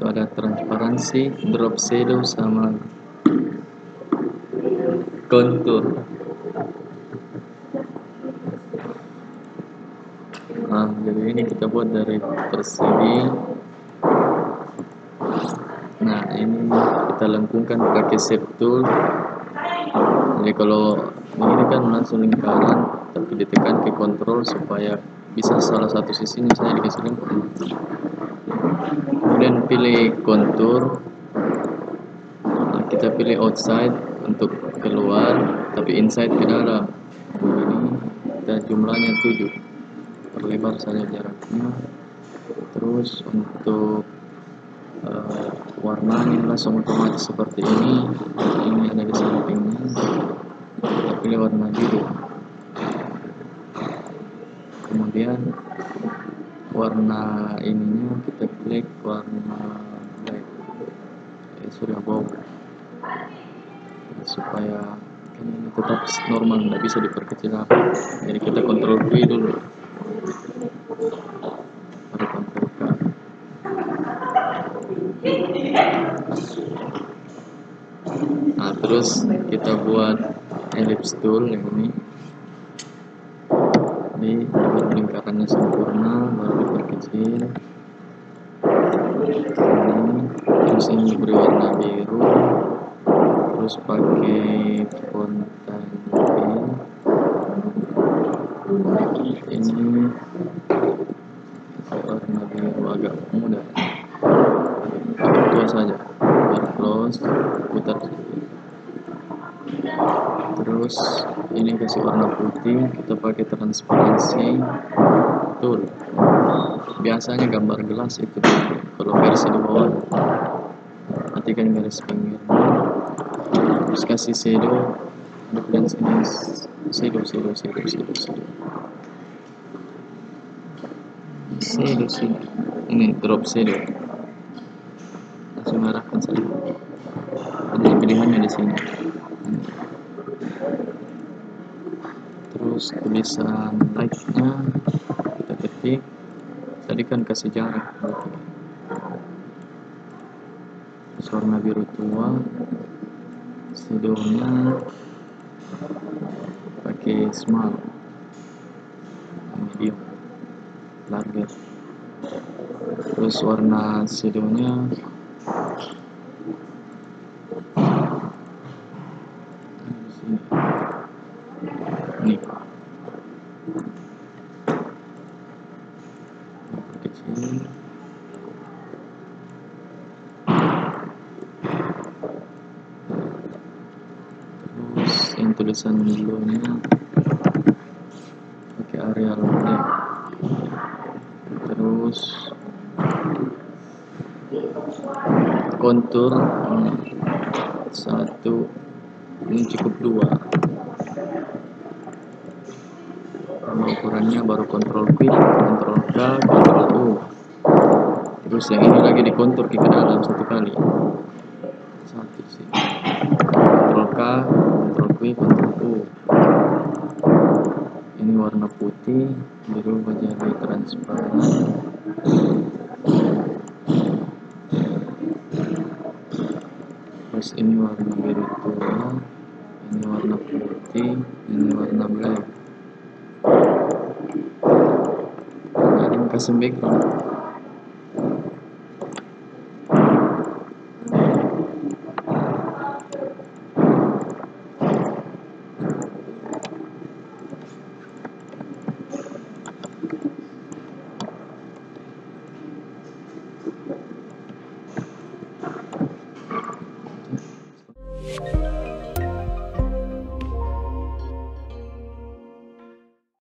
itu ada transparansi, drop shadow, sama contour. Nah, jadi ini kita buat dari persegi. Nah, ini kita lengkungkan pakai shape tool. Jadi kalau ini kan langsung lingkaran, tapi ditekan ke kontrol supaya bisa salah satu sisinya saya dikasih lengkung. Kemudian pilih kontur. Nah, kita pilih outside untuk keluar, tapi inside ke dalam. Ini kita jumlahnya 7. Perlebar saja jaraknya. Terus untuk warnanya langsung otomatis seperti ini. Ini ada di sampingnya. Kita pilih warna biru. Kemudian warna ininya kita klik warna black, sudah bau, supaya ini tetap normal, nggak bisa diperkecil apa. Jadi kita kontrol V dulu, baru kontrol K. Nah, terus kita buat ellipse tool yang ini. Ini lingkarannya sempurna, baru diperkecil. Terus ini diberi warna biru. Terus pakai font pen. Ini warna biru agak muda, agak tua saja. Baru close, putar sedikit. Terus ini kasih warna putih, kita pakai transparansi tool. Biasanya gambar gelas itu, kalau versi di bawah matikan garis pinggir. Terus kasih shadow, dan sini shadow. Ini drop shadow, langsung arahkan saja. Ada pilihannya di sini. Terus tulisan like-nya kita ketik, tadi kan kasih jarak. Terus warna biru tua, shadownya pakai small, medium, larger. Terus warna shadownya ini kecil. Terus yang tulisan dulunya pakai Arial black. Terus kontur 1, ini cukup 2. Kalau ukurannya baru kontrol Q, kontrol K, kontrol U. Terus yang ini lagi dikontur ke dalam 1 kali. 1 sih. Kontrol K, kontrol Q, kontrol U. Ini warna putih, dirubah jadi transparan. Terus ini warna biru tua, ini warna putih, ini warna black. Ada yang kasih background.